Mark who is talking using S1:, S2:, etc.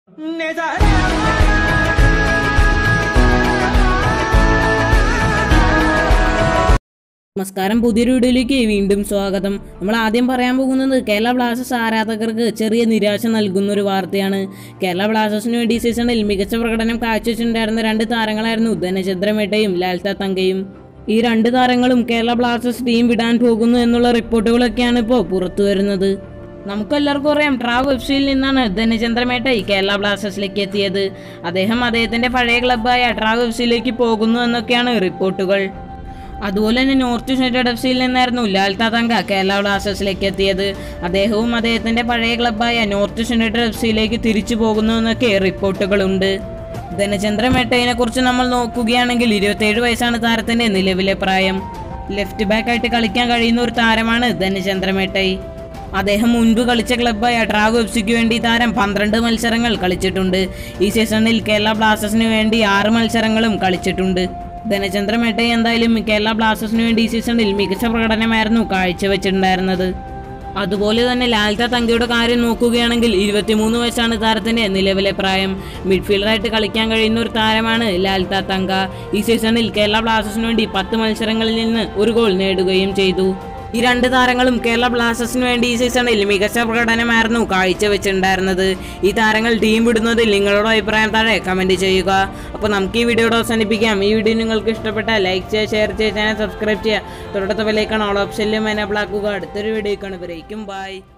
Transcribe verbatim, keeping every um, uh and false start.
S1: നമസ്കാരം, പുതിയൊരു വീഡിയോയിലേക്ക് വീണ്ടും സ്വാഗതം. നമ്മൾ ആദ്യം പറയാൻ പോകുന്നത് കേരള ബ്ലാസ്റ്റേഴ്സ് ആരാധകർക്ക് ചെറിയ നിരാശ നൽകുന്ന ഒരു വാർത്തയാണ്. കേരള ബ്ലാസ്റ്റേഴ്സിന് വേണ്ടി സീസണിൽ മികച്ച പ്രകടനം കാഴ്ചവെച്ചിട്ടുണ്ടായിരുന്ന രണ്ട് താരങ്ങളായിരുന്നു ധനചന്ദ്രമേട്ടയും ലാൽത്ത തങ്കയും. ഈ രണ്ട് താരങ്ങളും കേരള ബ്ലാസ്റ്റേഴ്സ് ടീം വിടാൻ പോകുന്നു എന്നുള്ള റിപ്പോർട്ടുകളൊക്കെയാണ് ഇപ്പോൾ പുറത്തു വരുന്നത്. നമുക്കെല്ലാവർക്കും അറിയാം, ട്രാവ് എഫ് സിയിൽ നിന്നാണ് ധനചന്ദ്രമേട്ടൈ കേരള ബ്ലാസ്റ്റേഴ്സിലേക്ക് എത്തിയത്. അദ്ദേഹം അദ്ദേഹത്തിന്റെ പഴയ ക്ലബ്ബായ ട്രാവ് എഫ് സിയിലേക്ക് പോകുന്നു എന്നൊക്കെയാണ് റിപ്പോർട്ടുകൾ. അതുപോലെ തന്നെ നോർത്ത് യുണൈറ്റഡ് എഫ് സിയിൽ നിന്നായിരുന്നു ലാൽത്ത തങ്ക കേരള ബ്ലാസ്റ്റേഴ്സിലേക്ക് എത്തിയത്. അദ്ദേഹവും അദ്ദേഹത്തിന്റെ പഴയ ക്ലബ്ബായ നോർത്ത് യുണൈറ്റഡ് എഫ് സിയിലേക്ക് തിരിച്ചു പോകുന്നു എന്നൊക്കെ റിപ്പോർട്ടുകളുണ്ട്. ധനചന്ദ്രമേട്ടയെ കുറിച്ച് നമ്മൾ നോക്കുകയാണെങ്കിൽ ഇരുപത്തിയേഴ് വയസ്സാണ് താരത്തിന്റെ നിലവിലെ പ്രായം. ലെഫ്റ്റ് ബാക്ക് ആയിട്ട് കളിക്കാൻ കഴിയുന്ന ഒരു താരമാണ് ധനചന്ദ്രമേട്ടൈ. അദ്ദേഹം മുൻപ് കളിച്ച ക്ലബ്ബായ ട്രാവ് എഫ് സിക്ക് വേണ്ടി താരം പന്ത്രണ്ട് മത്സരങ്ങൾ കളിച്ചിട്ടുണ്ട്. ഈ സീസണിൽ കേരള ബ്ലാസ്റ്റേഴ്സിന് വേണ്ടി ആറ് മത്സരങ്ങളും കളിച്ചിട്ടുണ്ട്. ധനചന്ദ്രമേട്ടൈ എന്തായാലും കേരള ബ്ലാസ്റ്റേഴ്സിന് വേണ്ടി ഈ സീസണിൽ മികച്ച പ്രകടനമായിരുന്നു കാഴ്ചവെച്ചിട്ടുണ്ടായിരുന്നത്. അതുപോലെ തന്നെ ലാൽത്ത തങ്കയുടെ കാര്യം നോക്കുകയാണെങ്കിൽ ഇരുപത്തിമൂന്ന് വയസ്സാണ് താരത്തിന്റെ നിലവിലെ പ്രായം. മിഡ്ഫീൽഡറായിട്ട് കളിക്കാൻ കഴിയുന്ന ഒരു താരമാണ് ലാൽത്ത തങ്ക. ഈ സീസണിൽ കേരള ബ്ലാസ്റ്റേഴ്സിന് വേണ്ടി പത്ത് മത്സരങ്ങളിൽ നിന്ന് ഒരു ഗോൾ നേടുകയും ചെയ്തു. ഈ രണ്ട് താരങ്ങളും കേരള ബ്ലാസ്റ്റേഴ്സിന് വേണ്ടി ഈ സീസണിൽ മികച്ച പ്രകടനമായിരുന്നു കാഴ്ചവെച്ചിട്ടുണ്ടായിരുന്നത്. ഈ താരങ്ങൾ ടീം വിടുന്നതിൽ നിങ്ങളുടെ അഭിപ്രായം താഴെ കമന്റ് ചെയ്യുക. അപ്പോൾ നമുക്ക് ഈ വീഡിയോയുടെ അവസാനിപ്പിക്കാം. ഈ വീഡിയോ നിങ്ങൾക്ക് ഇഷ്ടപ്പെട്ടാൽ ലൈക്ക് ചെയ്യുക, ഷെയർ ചെയ്യുക, ചാനൽ സബ്സ്ക്രൈബ് ചെയ്യുക, തൊട്ടടുത്ത ബെൽ ഐക്കൺ ഓൾ ഓപ്ഷനിലും എനേബിൾ ആക്കുക. അടുത്തൊരു വീഡിയോ കാണുമ്പോഴേക്കും ബൈ.